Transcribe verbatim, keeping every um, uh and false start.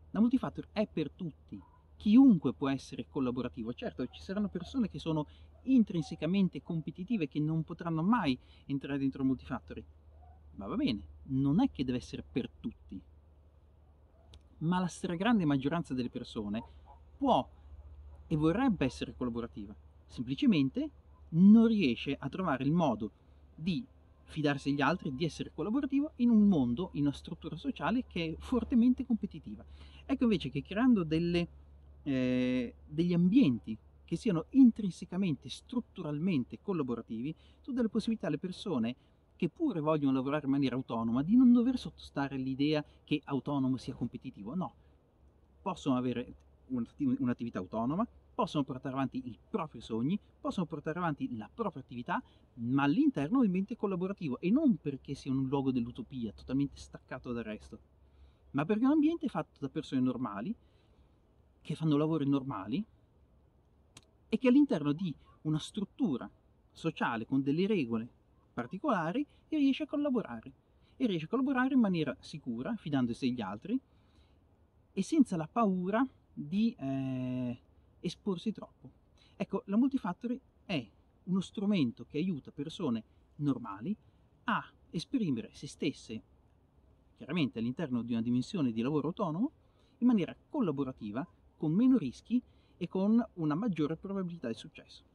La multifactor è per tutti, chiunque può essere collaborativo. Certo, ci saranno persone che sono intrinsecamente competitive, che non potranno mai entrare dentro il multifactory, ma va bene, non è che deve essere per tutti. Ma la stragrande maggioranza delle persone può e vorrebbe essere collaborativa, semplicemente non riesce a trovare il modo di fidarsi degli altri, di essere collaborativo in un mondo, in una struttura sociale che è fortemente competitiva. Ecco invece che creando delle, eh, degli ambienti che siano intrinsecamente, strutturalmente collaborativi, tu dai la possibilità alle persone che pure vogliono lavorare in maniera autonoma di non dover sottostare all'idea che autonomo sia competitivo. No, possono avere un'attività autonoma, possono portare avanti i propri sogni, possono portare avanti la propria attività, ma all'interno di un ambiente collaborativo, e non perché sia un luogo dell'utopia, totalmente staccato dal resto, ma perché è un ambiente fatto da persone normali, che fanno lavori normali, e che all'interno di una struttura sociale con delle regole particolari riesce a collaborare. E riesce a collaborare in maniera sicura, fidandosi degli altri, e senza la paura di eh, esporsi troppo. Ecco, la multifactory è uno strumento che aiuta persone normali a esprimere se stesse, chiaramente all'interno di una dimensione di lavoro autonomo, in maniera collaborativa, con meno rischi e con una maggiore probabilità di successo.